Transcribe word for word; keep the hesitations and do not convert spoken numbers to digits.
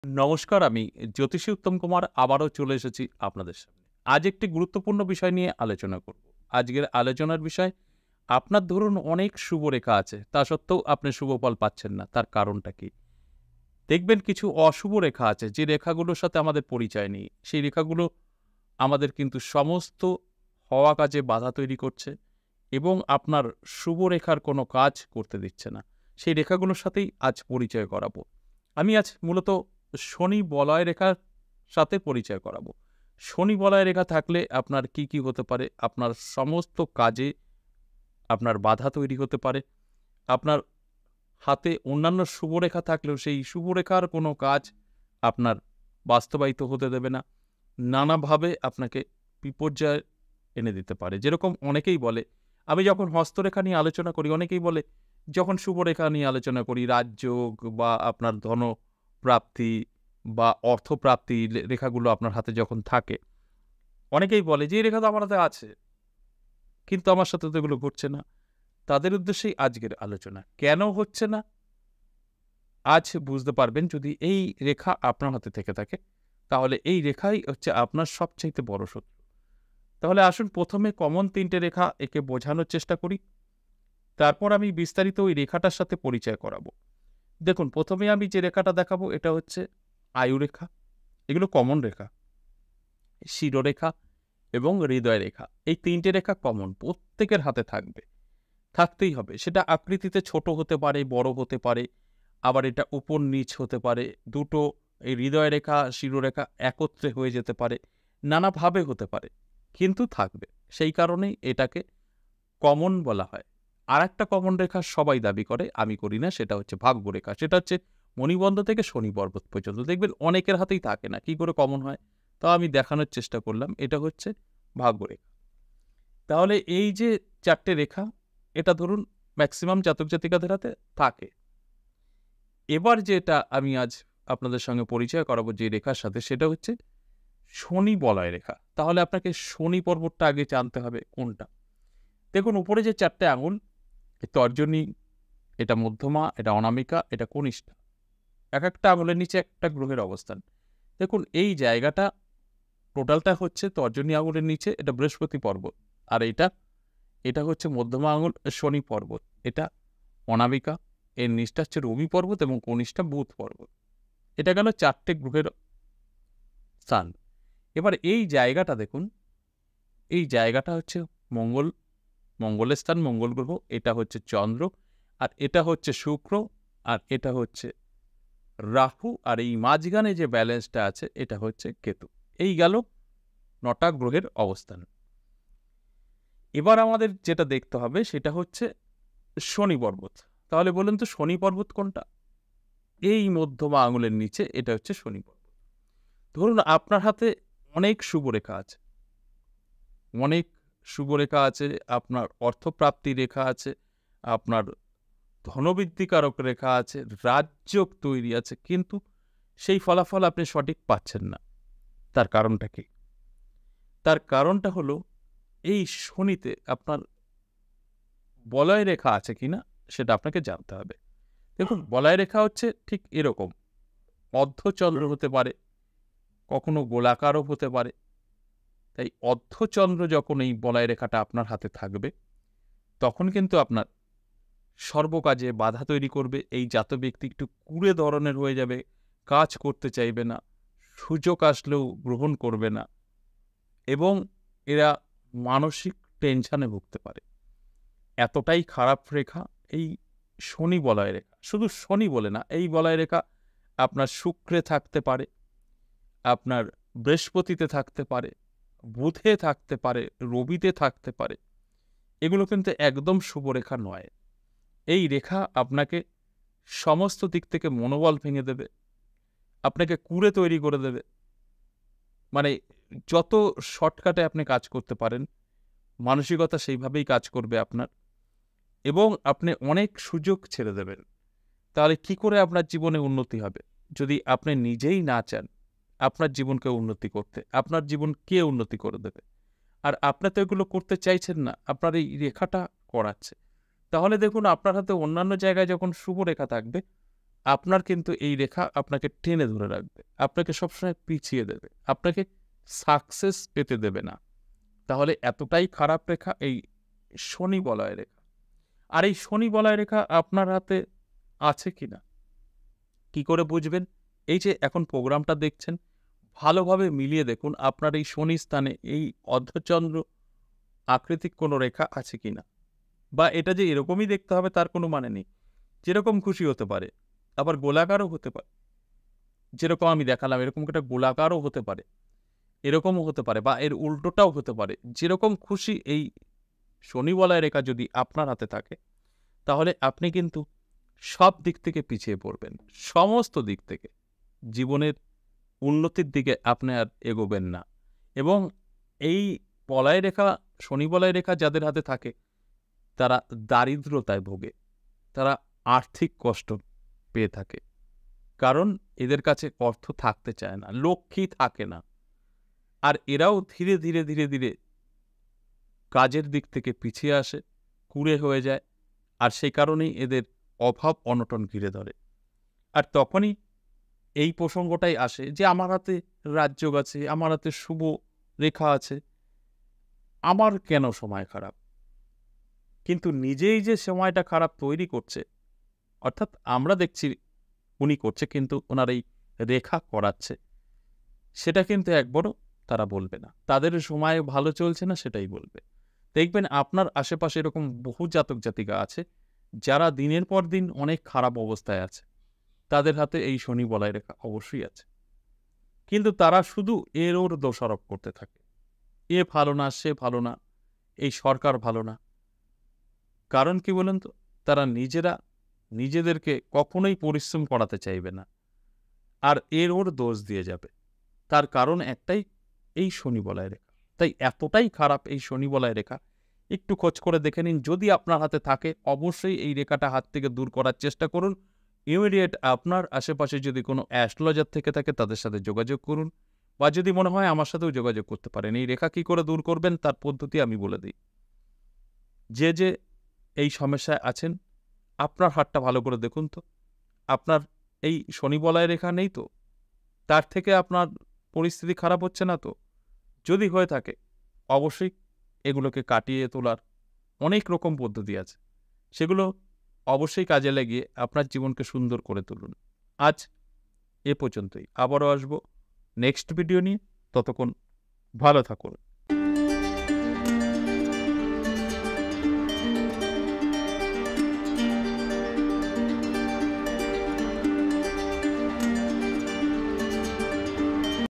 নমস্কার, আমি জ্যোতিষী উত্তম কুমার আবারও চলে এসেছি আপনাদের সামনে। আজ একটি গুরুত্বপূর্ণ বিষয় নিয়ে আলোচনা করব। আজকের আলোচনার বিষয়, আপনার ধরুন অনেক শুভ রেখা আছে, তা সত্ত্বেও আপনি শুভ ফল পাচ্ছেন না। তার কারণটা কি? দেখবেন কিছু অশুভ রেখা আছে, যে রেখাগুলোর সাথে আমাদের পরিচয় নেই। সেই রেখাগুলো আমাদের কিন্তু সমস্ত হওয়া কাজে বাধা তৈরি করছে এবং আপনার শুভ রেখার কোনো কাজ করতে দিচ্ছে না। সেই রেখাগুলোর সাথেই আজ পরিচয় করাবো। আমি আজ মূলত শনি বলয় রেখার সাথে পরিচয় করাবো। শনি বলয় রেখা থাকলে আপনার কি, কি হতে পারে? আপনার সমস্ত কাজে আপনার বাধা তৈরি হতে পারে। আপনার হাতে অন্যান্য শুভরেখা থাকলেও সেই শুভরেখার কোনো কাজ আপনার বাস্তবায়িত হতে দেবে না। নানাভাবে আপনাকে বিপর্যয় এনে দিতে পারে। যেরকম অনেকেই বলে, আমি যখন হস্তরেখা নিয়ে আলোচনা করি, অনেকেই বলে, যখন শুভরেখা নিয়ে আলোচনা করি, রাজযোগ বা আপনার ধনপ্রাপ্তি বা অর্থপ্রাপ্তি লে রেখাগুলো আপনার হাতে যখন থাকে, অনেকেই বলে যে, "এই রেখা তো আমার হাতে আছে, কিন্তু আমার সাথে তো এগুলো ঘটছে না।" তাদের উদ্দেশ্যেই আজকের আলোচনা। কেন হচ্ছে না? আজ বুঝতে পারবেন। যদি এই রেখা আপনার হাতে থেকে থাকে, তাহলে এই রেখাই হচ্ছে আপনার সবচাইতে বড় শত্রু। তাহলে আসুন প্রথমে কমন তিন টে রেখা একে বোঝানোর চেষ্টা করি। তারপর আমি বিস্তারিত ওই রেখাটার সাথে পরিচয় করাবো। দেখুন, প্রথমে আমি যে রেখাটা দেখাবো এটা হচ্ছে আয়ু রেখা। এগুলো কমন রেখা। শিরোরেখা এবং হৃদয় রেখা। এই তিন টে রেখা কমন। প্রত্যেকের হাতে থাকবে। থাকতেই হবে। সেটা আকৃতিতে ছোট হতে পারে, বড় হতে পারে। আবার এটা উপর-নিচ হতে পারে। দুটো এই হৃদয় রেখা, শিরোরেখা একত্রে হয়ে যেতে পারে। নানাভাবে হতে পারে। কিন্তু থাকবে। সেই কারণেই এটাকে কমন বলা হয়। আরেকটা কমন রেখা সবাই দাবি করে, আমি করি না, সেটা হচ্ছে ভাগ্যরেখা। সেটা হচ্ছে মণিবন্ধ থেকে শনি পর্বত পর্যন্ত। দেখবেন অনেকের হাতেই থাকে না। কি করে কমন হয়? তাও আমি দেখানোর চেষ্টা করলাম। এটা হচ্ছে ভাগ্যরেখা। তাহলে এই যে চার টে রেখা, এটা ধরুন ম্যাক্সিমাম জাতক-জাতিকাদের হাতে থাকে। এবার যেটা আমি আজ আপনাদের সঙ্গে পরিচয় করাবো যে রেখার সাথে, সেটা হচ্ছে শনি বলয় রেখা। তাহলে আপনাকে শনি পর্বতটা আগে জানতে হবে কোনটা। দেখুন, উপরে যে চার টে আঙুল, এ তর্জনী, এটা মধ্যমা, এটা অনামিকা, এটা কনিষ্ঠা। একেকটা আঙুলের নিচে একটা গ্রহের অবস্থান। দেখুন, এই জায়গাটা টোটালটা হচ্ছে তর্জনী আঙুলের নিচে এটা বৃহস্পতি পর্বত। আর এইটা, এটা হচ্ছে মধ্যমা আঙুল শনি পর্বত। এটা অনামিকা, এর নিচটা হচ্ছে রবি পর্বত এবং কনিষ্ঠা বুধ পর্বত। এটা গেল চার টে গ্রহের স্থান। এবার এই জায়গাটা দেখুন, এই জায়গাটা হচ্ছে মঙ্গল, মঙ্গলের স্থান, মঙ্গল গ্রহ। এটা হচ্ছে চন্দ্র, আর এটা হচ্ছে শুক্র, আর এটা হচ্ছে রাহু, আর এই মাঝখানে যে ব্যালেন্সটা আছে এটা হচ্ছে কেতু। এই গেল নটা গ্রহের অবস্থান। এবার আমাদের যেটা দেখতে হবে সেটা হচ্ছে শনি পর্বত। তাহলে বলুন তো শনি পর্বত কোনটা? এই মধ্যমা আঙুলের নিচে এটা হচ্ছে শনি পর্বত। ধরুন আপনার হাতে অনেক শুভরেখা আছে, অনেক শুভরেখা আছে, আপনার অর্থপ্রাপ্তি রেখা আছে, আপনার ধনবৃদ্ধিকারক রেখা আছে, রাজযোগ তৈরি আছে, কিন্তু সেই ফলাফল আপনি সঠিক পাচ্ছেন না। তার কারণটা কি? তার কারণটা হলো এই শনিতে আপনার বলয় রেখা আছে কিনা সেটা আপনাকে জানতে হবে। দেখুন, বলয় রেখা হচ্ছে ঠিক এরকম। অর্ধচন্দ্র হতে পারে, কখনো গোলাকারও হতে পারে। তাই অর্ধচন্দ্র যখন এই বলয় রেখাটা আপনার হাতে থাকবে, তখন কিন্তু আপনার সর্বকাজে বাধা তৈরি করবে। এই জাত ব্যক্তি একটু কুঁড়ে ধরনের হয়ে যাবে, কাজ করতে চাইবে না, সুযোগ আসলেও গ্রহণ করবে না এবং এরা মানসিক টেনশনে ভুগতে পারে। এতটাই খারাপ রেখা এই শনি বলয় রেখা। শুধু শনি বলে না, এই বলয় রেখা আপনার শুক্রে থাকতে পারে, আপনার বৃহস্পতিতে থাকতে পারে, বুধে থাকতে পারে, রবিতে থাকতে পারে। এগুলো কিন্তু একদম শুভ রেখা নয়। এই রেখা আপনাকে সমস্ত দিক থেকে মনোবল ভেঙে দেবে, আপনাকে কুঁড়ে তৈরি করে দেবে। মানে যত শর্টকাটে আপনি কাজ করতে পারেন, মানসিকতা সেইভাবেই কাজ করবে আপনার, এবং আপনি অনেক সুযোগ ছেড়ে দেবেন। তাহলে কি করে আপনার জীবনে উন্নতি হবে? যদি আপনি নিজেই না চান আপনার জীবনকে উন্নতি করতে, আপনার জীবন কে উন্নতি করে দেবে? আর আপনি তো এগুলো করতে চাইছেন না, আপনার এই রেখাটা করাচ্ছে। তাহলে দেখুন, আপনার হাতে অন্যান্য জায়গায় যখন শুভ রেখা থাকবে, আপনার কিন্তু এই রেখা আপনাকে টেনে ধরে রাখবে, আপনাকে সবসময় পিছিয়ে দেবে, আপনাকে সাকসেস পেতে দেবে না। তাহলে এতটাই খারাপ রেখা এই শনি বলয় রেখা। আর এই শনি বলয় রেখা আপনার হাতে আছে কিনা কি করে বুঝবেন? এই যে এখন প্রোগ্রামটা দেখছেন, ভালোভাবে মিলিয়ে দেখুন আপনার এই শনি স্থানে এই অর্ধচন্দ্র আকৃতিক কোনো রেখা আছে কিনা। বা এটা যে এরকমই দেখতে হবে তার কোনো মানে নেই। যেরকম খুশি হতে পারে, আবার গোলাকারও হতে পারে। যেরকম আমি দেখালাম এরকম একটা গোলাকারও হতে পারে, এরকমও হতে পারে, বা এর উল্টোটাও হতে পারে। যেরকম খুশি এই শনি বলয় রেখা যদি আপনার হাতে থাকে, তাহলে আপনি কিন্তু সব দিক থেকে পিছিয়ে পড়বেন, সমস্ত দিক থেকে। জীবনের উন্নতির দিকে আপনি আর এগোবেন না। এবং এই বলয় রেখা, শনি বলয় রেখা যাদের হাতে থাকে, তারা দারিদ্রতায় ভোগে, তারা আর্থিক কষ্ট পেয়ে থাকে। কারণ এদের কাছে অর্থ থাকতে চায় না, লক্ষ্মী থাকে না। আর এরাও ধীরে ধীরে ধীরে ধীরে কাজের দিক থেকে পিছিয়ে আসে, কুঁড়ে হয়ে যায়। আর সেই কারণেই এদের অভাব অনটন ঘিরে ধরে। আর তখনই এই প্রসঙ্গটাই আসে যে আমার হাতে রাজযোগ আছে, আমার হাতে শুভ রেখা আছে, আমার কেন সময় খারাপ? কিন্তু নিজেই যে সময়টা খারাপ তৈরি করছে, অর্থাৎ আমরা দেখছি উনি করছে, কিন্তু ওনার এই রেখা করাচ্ছে, সেটা কিন্তু একবারও তারা বলবে না। তাদের সময় ভালো চলছে না সেটাই বলবে। দেখবেন আপনার আশেপাশে এরকম বহু জাতক জাতিকা আছে যারা দিনের পর দিন অনেক খারাপ অবস্থায় আছে, তাদের হাতে এই শনি বলয় রেখা অবশ্যই আছে, কিন্তু তারা শুধু এর ওর দোষারোপ করতে থাকে। এ ভালো না, সে ভালো না, এই সরকার ভালো না। কারণ কি বলেন তো? তারা নিজেরা নিজেদেরকে কখনোই পরিশ্রম করাতে চাইবে না, আর এর ওর দোষ দিয়ে যাবে। তার কারণ একটাই, এই শনি বলয় রেখা। তাই এতটাই খারাপ এই শনি বলয় রেখা, একটু খোঁজ করে দেখে নিন। যদি আপনার হাতে থাকে, অবশ্যই এই রেখাটা হাত থেকে দূর করার চেষ্টা করুন। ইমিডিয়েট আপনার আশেপাশে যদি কোনো অ্যাস্ট্রোলজার থেকে থাকে তাদের সাথে যোগাযোগ করুন, বা যদি মনে হয় আমার সাথেও যোগাযোগ করতে পারেন। এই রেখা কী করে দূর করবেন তার পদ্ধতি আমি বলে দিই। যে যে এই সমস্যায় আছেন, আপনার হাতটা ভালো করে দেখুন তো। আপনার এই শনি বলয় রেখা নেই তো? তার থেকে আপনার পরিস্থিতি খারাপ হচ্ছে না তো? যদি হয়ে থাকে, অবশ্যই এগুলোকে কাটিয়ে তোলার অনেক রকম পদ্ধতি আছে। সেগুলো অবশ্যই কাজে লাগিয়ে আপনার জীবনকে সুন্দর করে তুলুন। আজ এ পর্যন্তই। আবারও আসবো নেক্সট ভিডিও নিয়ে। ততক্ষণ ভালো থাকুন।